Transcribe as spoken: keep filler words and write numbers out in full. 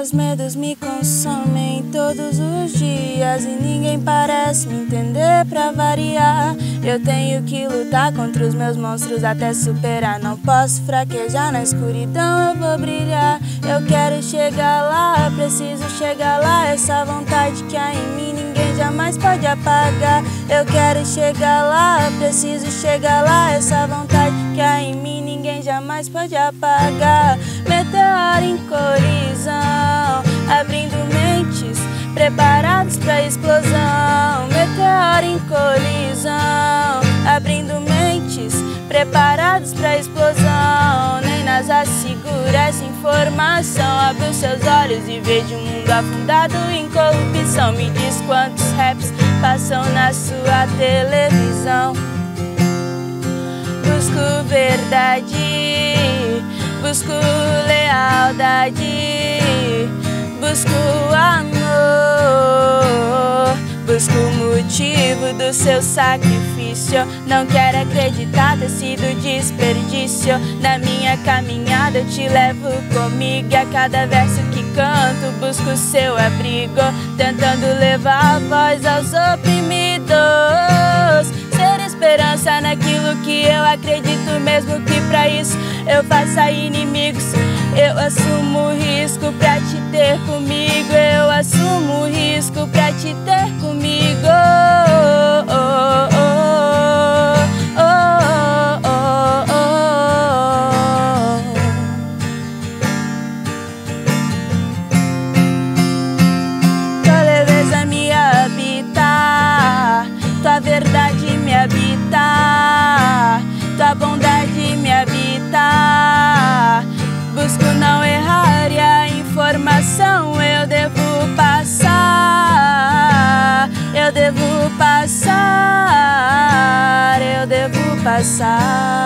Meus medos me consomem todos os dias e ninguém parece me entender pra variar. Eu tenho que lutar contra os meus monstros até superar. Não posso fraquejar, na escuridão eu vou brilhar. Eu quero chegar lá, preciso chegar lá. Essa vontade que há em mim ninguém jamais pode apagar. Eu quero chegar lá, preciso chegar lá. Essa vontade que há em mim ninguém jamais pode apagar. Meteoro em colisão, abrindo mentes preparados pra explosão. Meteoro em colisão, abrindo mentes preparados pra explosão. Nem NASA segura essa informação. Abre os seus olhos e veja um mundo afundado em corrupção. Me diz quantos raps passam na sua televisão. Busco verdade, busco lealdade, busco amor, busco o motivo do seu sacrifício. Não quero acreditar ter sido desperdício. Na minha caminhada eu te levo comigo. A cada verso que canto busco o seu abrigo, tentando levar a voz aos oprimidos. Ser esperança naquilo que eu acredito, mesmo que pra isso eu faça inimigos. Eu assumo o risco pra te ter comigo. Eu assumo o risco pra te ter comigo. Oh, oh, oh, oh, oh, oh, oh. Tua leveza me habita, tua verdade me habita, tua bondade me habita. Busco não errar e a informação eu devo passar. Eu devo passar, eu devo passar.